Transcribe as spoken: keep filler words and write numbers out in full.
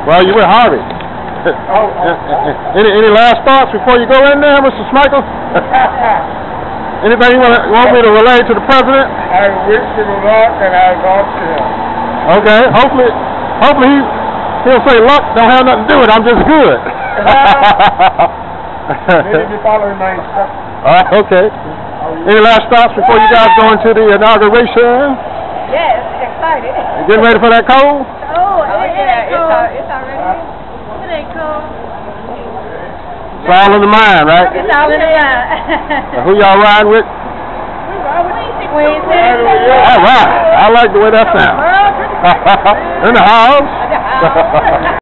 Well, you with Harvey. Oh, oh. any any last thoughts before you go in there, Mister Smikel? Anything you want, want me to relay to the president? I wish him luck, and I talk to him. Okay. Hopefully, hopefully he he'll say luck don't have nothing to do with it. I'm just good. Maybe be following my instructions. All right. Okay. Any last thoughts before you guys go into the inauguration? Yes, excited. You getting ready for that cold? Oh, oh yeah, it's, al it's already here. It ain't cold. It's all in the mind, right? It's all in the mind. Who y'all riding with? We ride with Queen. All right. I like the way that sounds. In the house.